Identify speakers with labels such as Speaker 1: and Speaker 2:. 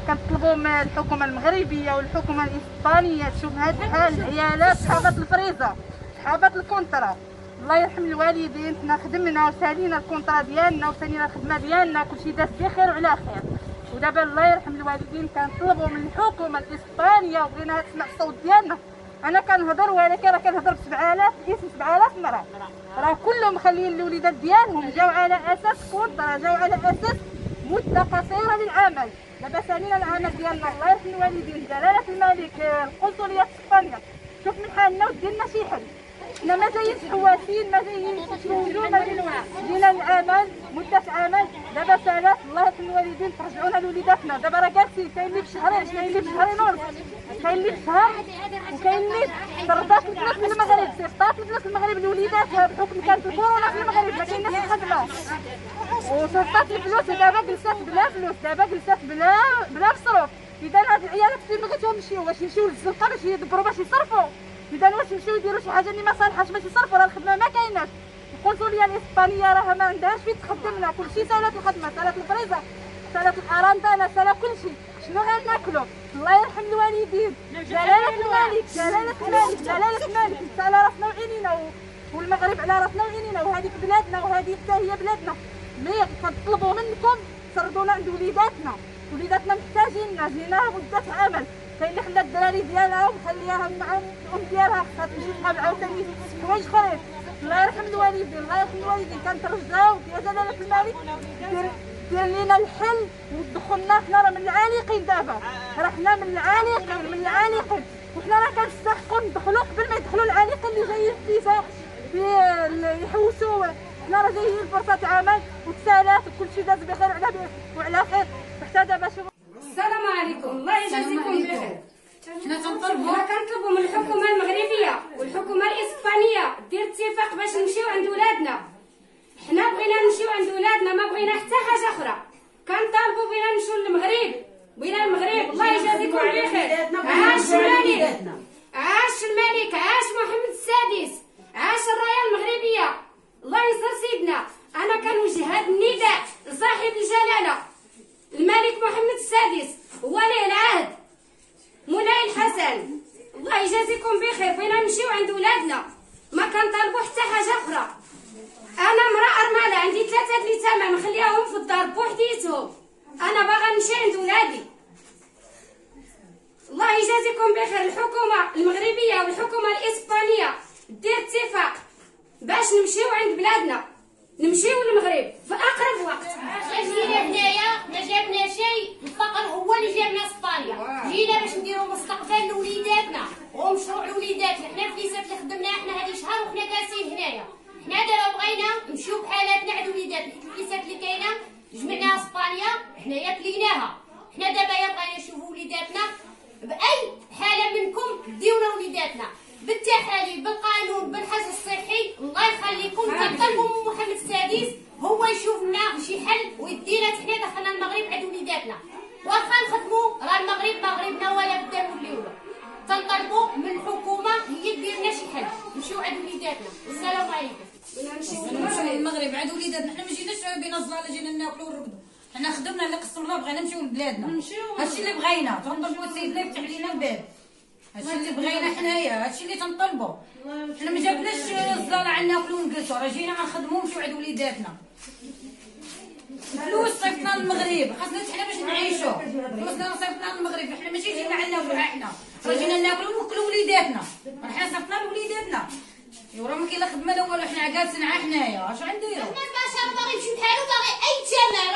Speaker 1: كنطلبوا من الحكومه المغربيه والحكومه الاسبانيه تشوف هاد الحال. العيالات حابت الفريزه، حابت الكونترا. الله يرحم الوالدين، حنا خدمنا وسالينا الكونترا ديالنا وسالينا الخدمه ديالنا وكلشي داز بخير وعلى خير. ودابا الله يرحم الوالدين كنطلبوا من الحكومه الاسبانيه وبغينا تسمع الصوت ديالنا. انا كنهضر ولكن راه كنهضر ب 7000 اسم 7000 مرة، راه كلهم مخليين الوليدات ديالهم جاو على اساس كونترا، جاو على اساس مده قصيره للعمل. دابا سالينا العمل ديالنا. الله يرحم الوالدين، جلاله الملك، القنصليه في اسبانيا، شوف من حالنا ودير لنا شي حل. حنا ما جايين حواسين، ما جايين نتزوجوا، ما جينا للعمل مده عمل. دابا سالات الله يرحم الوالدين ترجعونا لوليداتنا. دابا راه جالسين كاين اللي بشهرين، كاين اللي بشهرين ونص، كاين اللي بشهر، وكاين اللي صرفات الفلوس في المغرب، صيفطات الفلوس في المغرب لوليداتها بحكم كانت الكورونا في المغرب ما كايناش الخدمه، وصيفطات الفلوس ودابا جلسات بلا فلوس، دابا جلسات بلا مصروف. اذا هاد العيالات فين بغيتهم يمشيو؟ واش يمشيو للزنقه باش يدبروا باش يصرفوا؟ اذا واش يمشيو يديروا شي حاجه اللي ما صالحاش باش يصرفوا؟ راه الخدمه ما كايناش. القنصليه الاسبانيه راه ما عندهاش فين تخدمنا، كلشي سالات الخدمه، سالات الفريزه، سالات الارندانه، سالا كلشي. شنو غناكلوا؟ الله يرحم الوالدين، جلاله الملك، جلاله الملك، جلاله الملك، على راسنا وعينينا، والمغرب على راسنا وعينينا، وهذيك بلادنا وهذه حتى هي بلادنا. مي كنطلبوا منكم تسردونا عند وليداتنا، وليداتنا محتاجيننا، جينا مده عمل. كاين اللي خلات الدراري ديالها ومخليها مع الام ديالها خاصها تمشي تقابل عاوتاني حوايج اخرين. الله يرحم الوالدين، الله يرحم الوالدين، كنترجاو يا جلاله الملك دير لينا الحل ودخلنا. حنا راه من العالقين دابا، راه حنا من العالقين، وحنا راه كنستحقوا ندخلوا قبل ما يدخلوا العالقين اللي جايين في يحوسوا. حنا راه جايين فرصه عمل وتسالات وكلشي داز بخير وعلى خير. حتى دابا شوفوا.
Speaker 2: السلام عليكم، الله يجازيكم بخير. حنا كنطلبوا من الحكومه المغربيه والحكومه الاسبانيه دير اتفاق باش نمشيو عند ولادنا. حنا بغينا نمشيو عند ولادنا، ما بغينا حتى حاجه اخرى. كنطالبوا بغينا نمشيو للمغرب، بغينا المغرب. الله يجازيكم بخير. عاش الملك، عاش الملك، عاش محمد السادس، عاش الرايه المغربيه. الله ينصر سيدنا. انا كنوجه هذا النداء لصاحب الجلاله الملك محمد السادس ولي العهد مولاي الحسن. الله يجازيكم بخير. بغينا نمشيو عند ولادنا، ما كنطالبوا حتى حاجه اخرى. انا امراه ارمله عندي 3 اليتامى مخلياهم في الدار بوحديتهم، انا باغا نمشي عند ولادي. الله يجازيكم بخير. الحكومه المغربيه والحكومه الاسبانيه دير اتفاق باش نمشيو عند بلادنا، نمشيو للمغرب في اقرب وقت.
Speaker 3: جينا هنايا ما جابنا شيء، الفقر هو اللي جابنا اسبانيا. جينا باش نديرو مستقبل لوليداتنا ومشروع لوليداتنا. حنا فليسات اللي خدمنا حنا هذه شهر وحنا جالسين هنايا. حنا دابا بغينا نمشيو بحالاتنا عند وليداتنا. الفليسات اللي كاينه جمعناها اسبانيا حنايا كليناها. حنا دابا يا بغينا نشوفوا وليداتنا باي حاله منكم ديونا وليداتنا بالتحاليل بالقانون بالحجر الصحي. الله يخليكم كنطلبوا من محمد السادس هو يشوف لنا شي حل ويدينا حنا دخلنا المغرب عند وليداتنا. واخا نخدموا راه المغرب مغربنا ولا بدا نوليو. تنطلبوا من الحكومه هي دير لنا شي حل نمشيو عند وليداتنا. والسلام عليكم.
Speaker 4: نمشيو للمغرب عند وليداتنا. حنا ما جيناش بين الظلال، جينا ناكلوا ونرقدوا. حنا خدمنا اللي قسم الله، بغينا نمشيو لبلادنا. هادشي اللي بغينا. تنطلبوا السيد الله يفتح علينا الباب. هادشي اللي بغينا حنايا، هادشي اللي تنطلبوا. حنا ما جابناش الظلال عنا ناكلوا ونجلسوا، راه جينا غنخدموا ونمشيو عند وليداتنا. فلوس صيفطنا للمغرب، خاصنا حنا باش نعيشوا. فلوسنا صيفطنا للمغرب، حنا ماشي جينا عندنا ولا حنا، راه جينا ناكلوا ونوكلوا وليداتنا. حنا صيفطنا لوليداتنا. ايوا راه ما كاين لا خدمه لا والو، حنا جالسين حنايا، اش غنديروا؟
Speaker 3: حنا البشر باغي يمشي بحالو، باغي اي ثمن